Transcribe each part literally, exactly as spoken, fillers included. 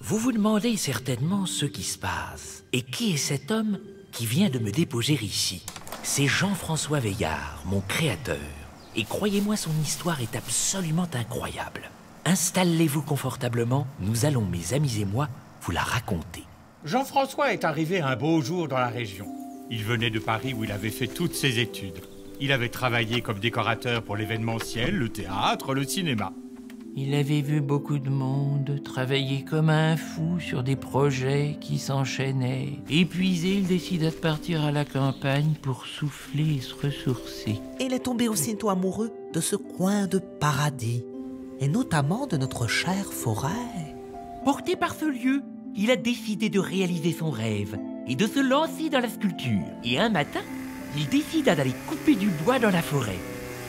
Vous vous demandez certainement ce qui se passe. Et qui est cet homme qui vient de me déposer ici? C'est Jean-François Veillard, mon créateur. Et croyez-moi, son histoire est absolument incroyable. Installez-vous confortablement, nous allons, mes amis et moi, vous la raconter. Jean-François est arrivé un beau jour dans la région. Il venait de Paris où il avait fait toutes ses études. Il avait travaillé comme décorateur pour l'événementiel, le théâtre, le cinéma. Il avait vu beaucoup de monde, travailler comme un fou sur des projets qui s'enchaînaient. Épuisé, il décida de partir à la campagne pour souffler et se ressourcer. Et il est tombé aussitôt amoureux de ce coin de paradis, et notamment de notre chère forêt. Porté par ce lieu, il a décidé de réaliser son rêve et de se lancer dans la sculpture. Et un matin, il décida d'aller couper du bois dans la forêt.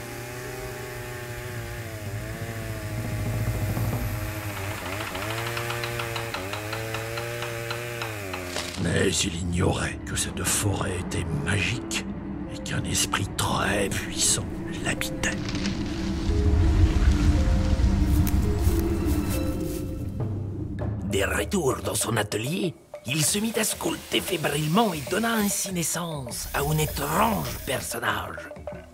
Mais il ignorait que cette forêt était magique et qu'un esprit très puissant l'habitait. De retour dans son atelier, il se mit à sculpter fébrilement et donna ainsi naissance à un étrange personnage.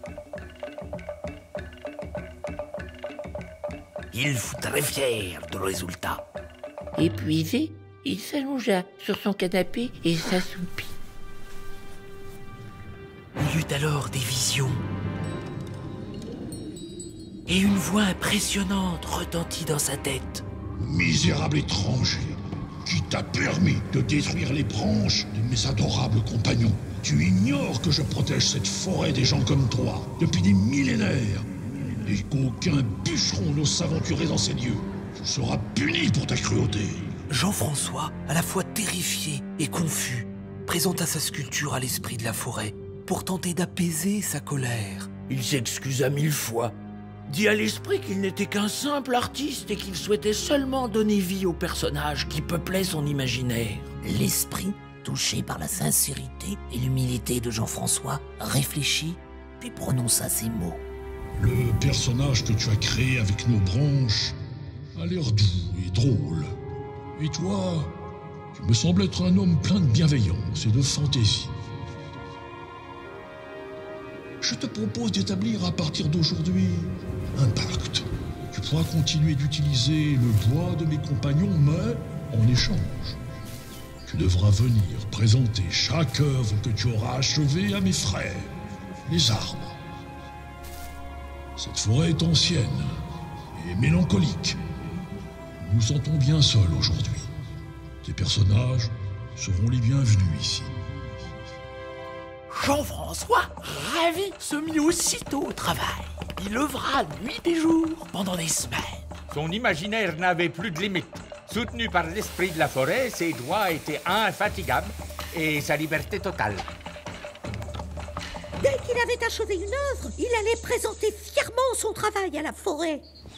Il fut très fier du résultat. Épuisé, il s'allongea sur son canapé et s'assoupit. Il eut alors des visions. Et une voix impressionnante retentit dans sa tête. Misérable étranger, qui t'a permis de détruire les branches de mes adorables compagnons. Tu ignores que je protège cette forêt des gens comme toi depuis des millénaires et qu'aucun bûcheron n'ose s'aventurer dans ces lieux. Tu seras puni pour ta cruauté. Jean-François, à la fois terrifié et confus, présenta sa sculpture à l'esprit de la forêt pour tenter d'apaiser sa colère. Il s'excusa mille fois, dit à l'esprit qu'il n'était qu'un simple artiste et qu'il souhaitait seulement donner vie aux personnages qui peuplaient son imaginaire. L'esprit, touché par la sincérité et l'humilité de Jean-François, réfléchit puis prononça ces mots. Le personnage que tu as créé avec nos branches a l'air doux et drôle. Et toi, tu me sembles être un homme plein de bienveillance et de fantaisie. Je te propose d'établir à partir d'aujourd'hui un pacte. Tu pourras continuer d'utiliser le bois de mes compagnons, mais en échange, tu devras venir présenter chaque œuvre que tu auras achevée à mes frères, les arbres. Cette forêt est ancienne et mélancolique. Nous nous sentons bien seuls aujourd'hui. Tes personnages seront les bienvenus ici. Jean-François, ravi, se mit aussitôt au travail. Il œuvra nuit et jour pendant des semaines. Son imaginaire n'avait plus de limite. Soutenu par l'esprit de la forêt, ses doigts étaient infatigables et sa liberté totale. Dès qu'il avait achevé une œuvre, il allait présenter fièrement son travail à la forêt.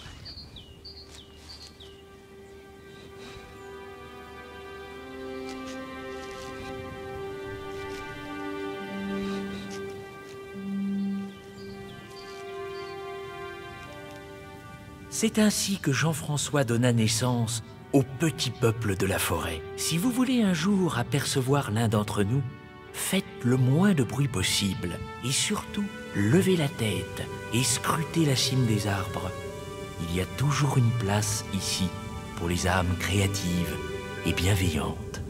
C'est ainsi que Jean-François donna naissance au petit peuple de la forêt. Si vous voulez un jour apercevoir l'un d'entre nous, faites le moins de bruit possible et surtout, levez la tête et scrutez la cime des arbres. Il y a toujours une place ici pour les âmes créatives et bienveillantes.